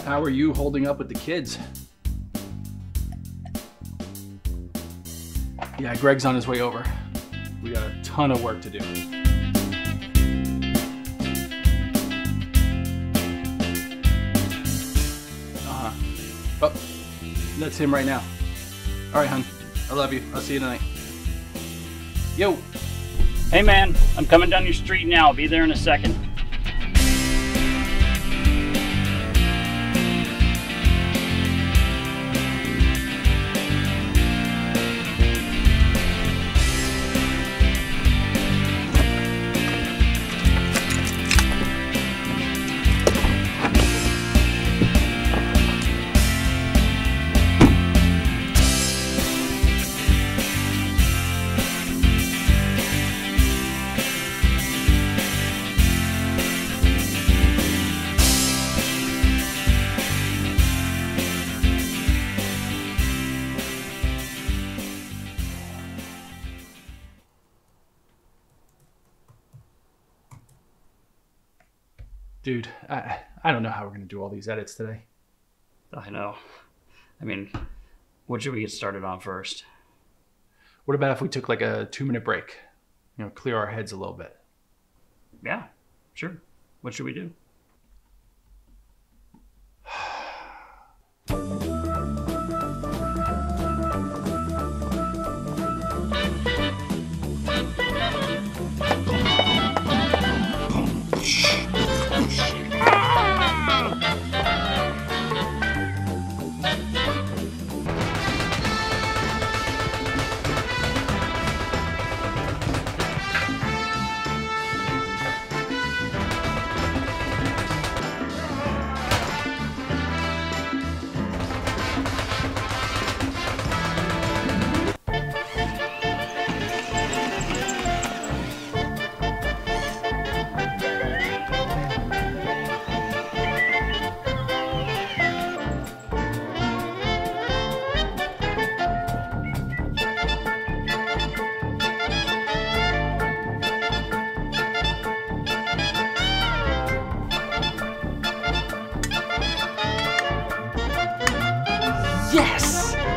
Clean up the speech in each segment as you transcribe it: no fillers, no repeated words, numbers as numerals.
How are you holding up with the kids? Yeah, Greg's on his way over. We got a ton of work to do. Oh, that's him right now. All right, hon. I love you. I'll see you tonight. Yo. Hey, man. I'm coming down your street now. I'll be there in a second. Dude, I don't know how we're going to do all these edits today. I know. I mean, what should we get started on first? What about if we took like a 2-minute break? You know, clear our heads a little bit. Yeah, sure. What should we do? Yes!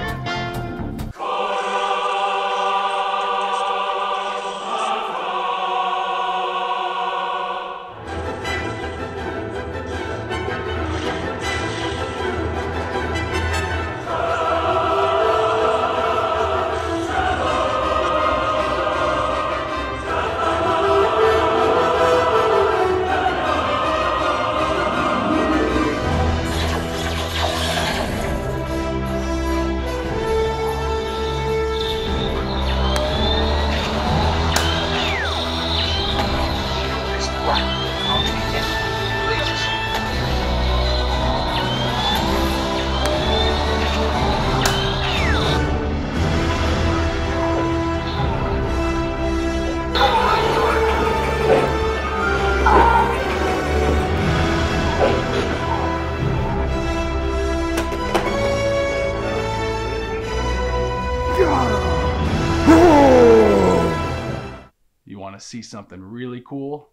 You want to see something really cool?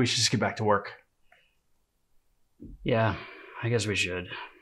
we should just get back to work. Yeah, I guess we should.